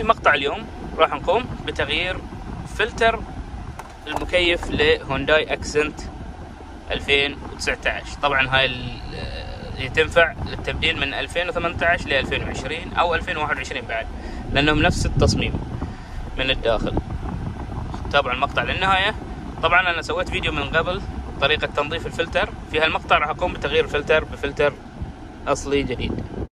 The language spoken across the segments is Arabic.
في مقطع اليوم راح نقوم بتغيير فلتر المكيف لهونداي اكسنت 2019. طبعا هاي تنفع للتبديل من 2018 ل 2020 او 2021 بعد، لانهم نفس التصميم من الداخل. تابعوا المقطع للنهاية. طبعا انا سويت فيديو من قبل طريقة تنظيف الفلتر، في هالمقطع راح اقوم بتغيير الفلتر بفلتر اصلي جديد.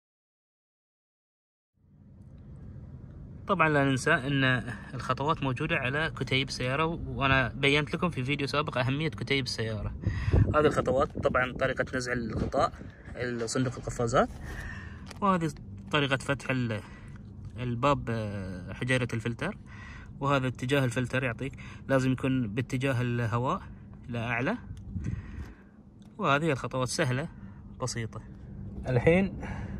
طبعا لا ننسى ان الخطوات موجودة على كتيب السيارة، وانا بينت لكم في فيديو سابق اهمية كتيب السيارة. هذه الخطوات طبعا طريقة نزع الغطاء صندوق القفازات، وهذه طريقة فتح الباب حجيرة الفلتر، وهذا اتجاه الفلتر يعطيك لازم يكون باتجاه الهواء لأعلى. وهذه الخطوات سهلة بسيطة. الحين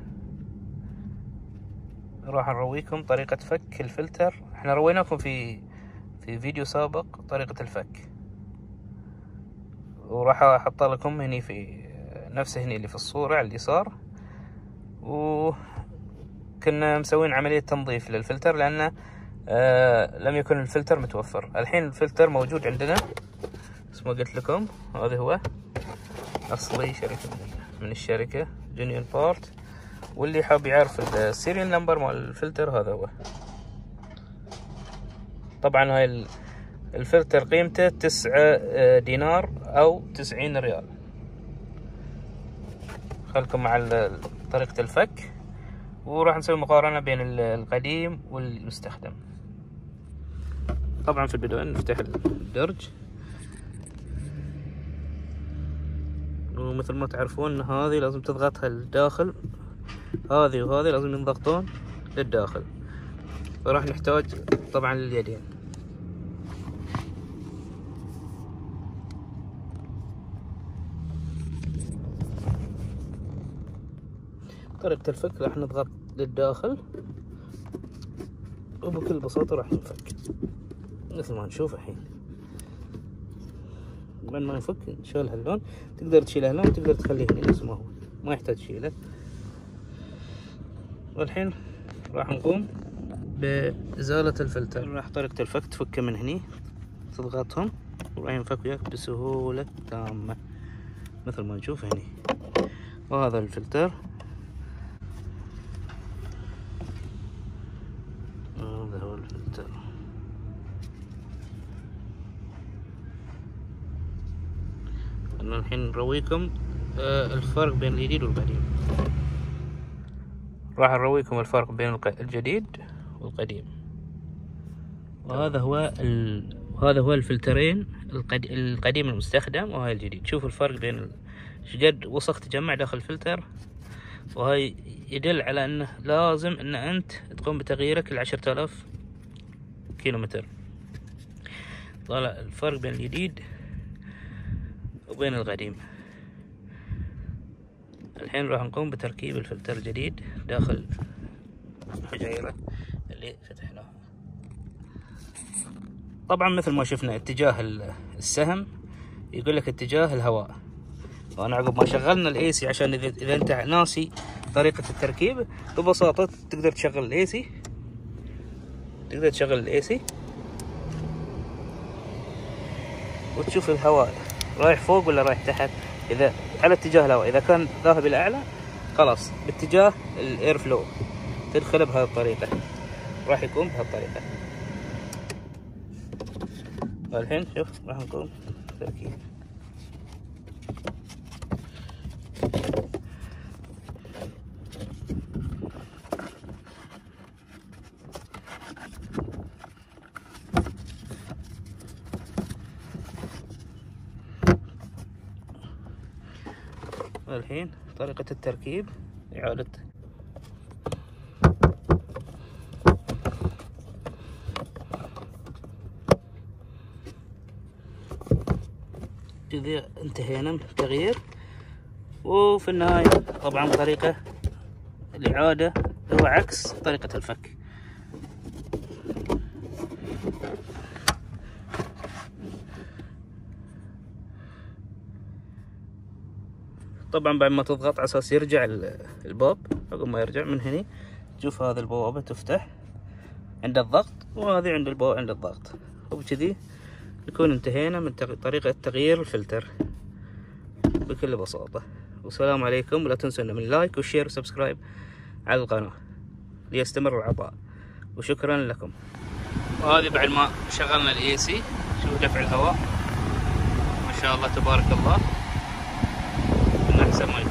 راح نرويكم طريقة فك الفلتر. احنا رويناكم في فيديو سابق طريقة الفك، وراح احط لكم هني في نفسه هني اللي في الصورة على اليسار. وكنا مسوين عملية تنظيف للفلتر لأنه لم يكن الفلتر متوفر. الحين الفلتر موجود عندنا بس ما قلت لكم. هذا هو أصلي شركة من الشركة جونيون بارت، واللي حاب يعرف السيريال نمبر مال الفلتر هذا هو. طبعا هاي الفلتر قيمته 9 دينار أو 90 ريال. خلكم مع طريقة الفك، وراح نسوي مقارنة بين القديم والمستخدم. طبعا في البداية نفتح الدرج، ومثل ما تعرفون هذه لازم تضغطها للداخل، هذه وهذه لازم ينضغطون للداخل، فراح نحتاج طبعا اليدين. طريقة الفك راح نضغط للداخل، وبكل بساطة راح ينفك مثل ما نشوف الحين. من ما ينفك نشيل هاللون، تقدر تشيل هاللون وتقدر تخليه هنا نفس ما هو، ما يحتاج تشيله. والحين راح نقوم بإزالة الفلتر. راح طريقة الفك تفكه من هني، تضغطهم وراح ينفك وياك بسهولة تامة مثل ما نشوف هني. وهذا الفلتر، هذا هو الفلتر. أنا الحين نرويكم الفرق بين الجديد والقديم. راح نرويكم الفرق بين الجديد والقديم. وهذا هو الفلترين، القديم المستخدم وهاي الجديد. شوفوا الفرق بين شقد وسخ تجمع داخل الفلتر، وهاي يدل على انه لازم ان انت تقوم بتغييره كل 10,000 كيلومتر. طالع الفرق بين الجديد وبين القديم. الحين راح نقوم بتركيب الفلتر الجديد داخل الحجيرة اللي فتحناها. طبعا مثل ما شفنا اتجاه السهم يقول لك اتجاه الهواء، وانا عقب ما شغلنا الاي سي عشان اذا انت ناسي طريقة التركيب ببساطة تقدر تشغل الاي سي، وتشوف الهواء رايح فوق ولا رايح تحت. اذا على اتجاه الهواء، اذا كان ذاهب الى اعلى خلاص باتجاه الاير فلو تدخله بهذه الطريقة، راح يكون بهالطريقة. والحين شوف راح نقوم تركيب. والحين طريقة التركيب إعادة كذا انتهينا من التغيير. وفي النهاية طبعا طريقة الإعادة هو عكس طريقة الفك. طبعا بعد ما تضغط على اساس يرجع الباب، عقب ما يرجع من هني تشوف هذا البوابة تفتح، عند الضغط، وهذه عند البو عند الضغط. وبكذي نكون انتهينا من طريقة تغيير الفلتر بكل بساطة. والسلام عليكم، ولا تنسوا من اللايك والشير وسبسكرايب على القناة ليستمر العطاء، وشكرا لكم. وهذه بعد ما شغلنا الاي سي، شوفوا دفع الهواء ما شاء الله تبارك الله من احسن ما